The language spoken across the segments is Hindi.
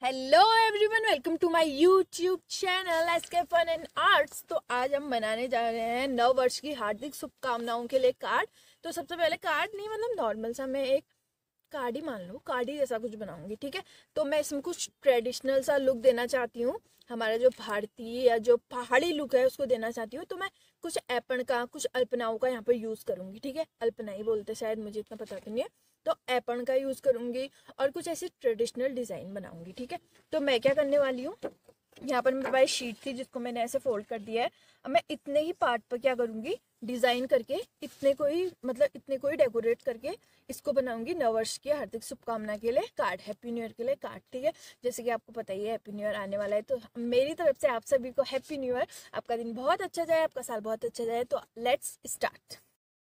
Hello everyone, welcome to my YouTube channel SK fun and arts. तो आज हम बनाने जा रहे हैं नव वर्ष की हार्दिक शुभकामनाओं के लिए कार्ड। तो सबसे पहले कार्ड नहीं, मतलब नॉर्मल सा मैं एक कार्ड ही मान लो, कार्ड ही जैसा कुछ बनाऊंगी, ठीक है। तो मैं इसमें कुछ ट्रेडिशनल सा लुक देना चाहती हूँ, हमारा जो भारतीय या जो पहाड़ी लुक है उसको देना चाहती हूँ। तो मैं कुछ एपण का, कुछ अल्पनाओं का यहाँ पर यूज़ करूँगी, ठीक है। अल्पना ही बोलते शायद, मुझे इतना पता तो नहीं है। तो एपण का यूज़ करूँगी और कुछ ऐसी ट्रेडिशनल डिज़ाइन बनाऊँगी, ठीक है। तो मैं क्या करने वाली हूँ, यहाँ पर मेरे पास शीट थी जिसको मैंने ऐसे फोल्ड कर दिया है। अब मैं इतने ही पार्ट पर क्या करूँगी, डिज़ाइन करके इतने को ही डेकोरेट करके इसको बनाऊंगी नववर्ष की हार्दिक शुभकामना के लिए कार्ड, हैप्पी न्यू ईयर के लिए कार्ड, ठीक है। जैसे कि आपको पता ही है हैप्पी न्यू ईयर आने वाला है, तो मेरी तरफ से आप सभी को हैप्पी न्यू ईयर। आपका दिन बहुत अच्छा जाए, आपका साल बहुत अच्छा जाए। तो लेट्स स्टार्ट।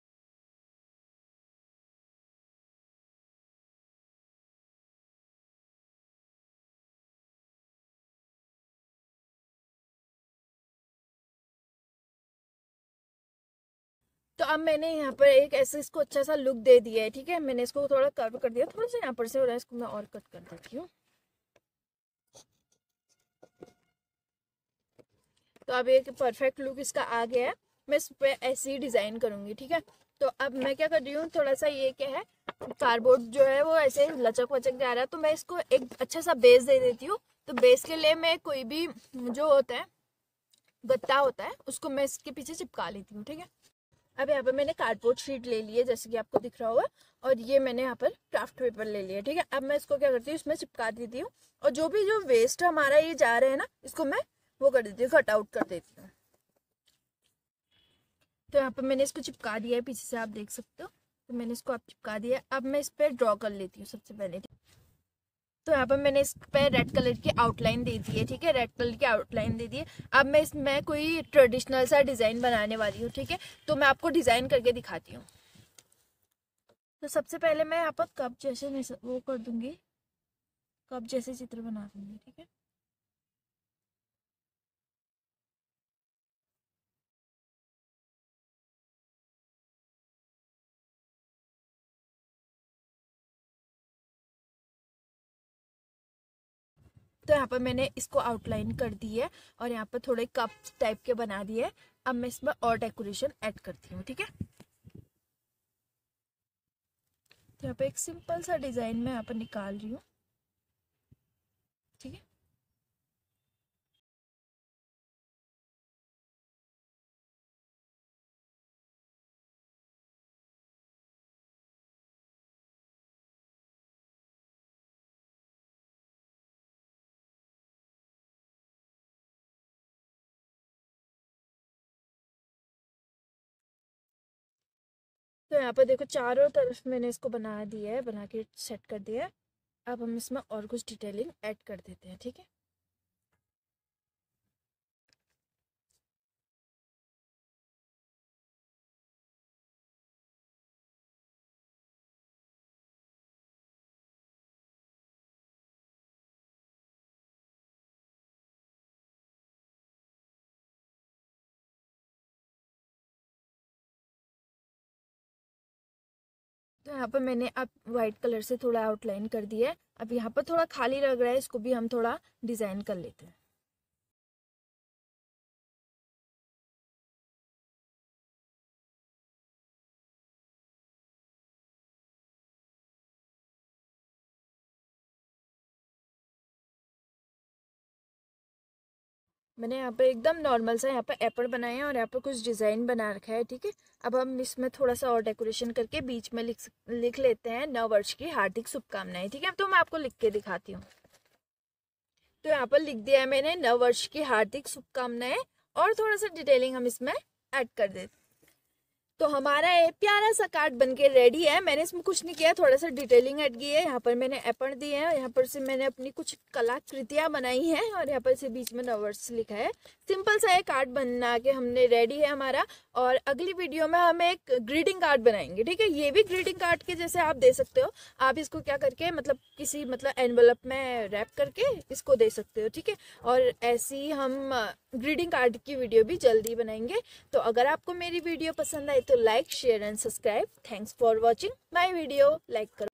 तो अब मैंने यहाँ पर एक ऐसे इसको अच्छा सा लुक दे दिया है, ठीक है। मैंने इसको थोड़ा कर्व कर दिया, थोड़ा सा यहाँ पर से हो रहा है, इसको मैं और कट कर देती हूँ। तो अब एक परफेक्ट लुक इसका आ गया है। मैं इस पर ऐसे ही डिज़ाइन करूँगी, ठीक है। तो अब मैं क्या कर रही हूँ, थोड़ा सा ये क्या है, कार्डबोर्ड जो है वो ऐसे लचक वचक जा रहा है, तो मैं इसको एक अच्छा सा बेस दे देती हूँ। तो बेस के लिए मैं कोई भी जो होता है, गत्ता होता है, उसको मैं इसके पीछे चिपका लेती हूँ, ठीक है। अब यहाँ पर मैंने कार्डबोर्ड शीट ले ली है, जैसे कि आपको दिख रहा होगा, और ये मैंने यहाँ पर क्राफ्ट पेपर ले लिया, ठीक है। अब मैं इसको क्या करती हूँ, इसमें चिपका देती हूँ, और जो वेस्ट हमारा ये जा रहे हैं ना, इसको मैं वो कर देती हूँ, कट आउट कर देती हूँ। तो यहाँ पर मैंने इसको चिपका दिया है, पीछे से आप देख सकते हो। तो मैंने इसको आप चिपका दिया है। अब मैं इस पर ड्रॉ कर लेती हूँ सबसे पहले। तो यहाँ पर मैंने इस पर रेड कलर की आउटलाइन दे दी है, ठीक है। रेड कलर की आउटलाइन दे दी है। अब मैं इसमें कोई ट्रेडिशनल सा डिज़ाइन बनाने वाली हूँ, ठीक है। तो मैं आपको डिज़ाइन करके दिखाती हूँ। तो सबसे पहले मैं यहाँ पर कप जैसे वो कर दूंगी, कप जैसे चित्र बना दूंगी, ठीक है। तो यहाँ पर मैंने इसको आउटलाइन कर दी है, और यहाँ पर थोड़े कप टाइप के बना दिए है। अब मैं इसमें और डेकोरेशन ऐड करती हूँ, ठीक है। तो यहाँ पे एक सिंपल सा डिज़ाइन मैं यहाँ पर निकाल रही हूँ, ठीक है। तो यहाँ पर देखो, चारों तरफ मैंने इसको बना दिया है, बना के सेट कर दिया है। अब हम इसमें और कुछ डिटेलिंग ऐड कर देते हैं, ठीक है। तो यहाँ पर मैंने अब वाइट कलर से थोड़ा आउटलाइन कर दिया है। अब यहाँ पर थोड़ा खाली लग रहा है, इसको भी हम थोड़ा डिज़ाइन कर लेते हैं। मैंने यहाँ पर एकदम नॉर्मल सा यहाँ पर एप्पल बनाए हैं, और यहाँ पर कुछ डिज़ाइन बना रखा है, ठीक है। अब हम इसमें थोड़ा सा और डेकोरेशन करके बीच में लिख लेते हैं नव वर्ष की हार्दिक शुभकामनाएं, ठीक है। तो मैं आपको लिख के दिखाती हूँ। तो यहाँ पर लिख दिया है मैंने नव वर्ष की हार्दिक शुभकामनाएं, और थोड़ा सा डिटेलिंग हम इसमें ऐड कर देते। तो हमारा ये प्यारा सा कार्ड बनके रेडी है। मैंने इसमें कुछ नहीं किया, थोड़ा सा डिटेलिंग ऐड की है। यहाँ पर मैंने एपण दिए हैं, यहाँ पर से मैंने अपनी कुछ कलाकृतियाँ बनाई हैं, और यहाँ पर से बीच में नववर्ष लिखा है। सिंपल सा ये कार्ड बना के हमने रेडी है हमारा। और अगली वीडियो में हम एक ग्रीटिंग कार्ड बनाएंगे, ठीक है। ये भी ग्रीटिंग कार्ड के जैसे आप दे सकते हो। आप इसको क्या करके, मतलब किसी एनवलप में रैप करके इसको दे सकते हो, ठीक है। और ऐसी हम ग्रीटिंग कार्ड की वीडियो भी जल्दी बनाएंगे। तो अगर आपको मेरी वीडियो पसंद आई तो like, share and subscribe. Thanks for watching my video. Like करो।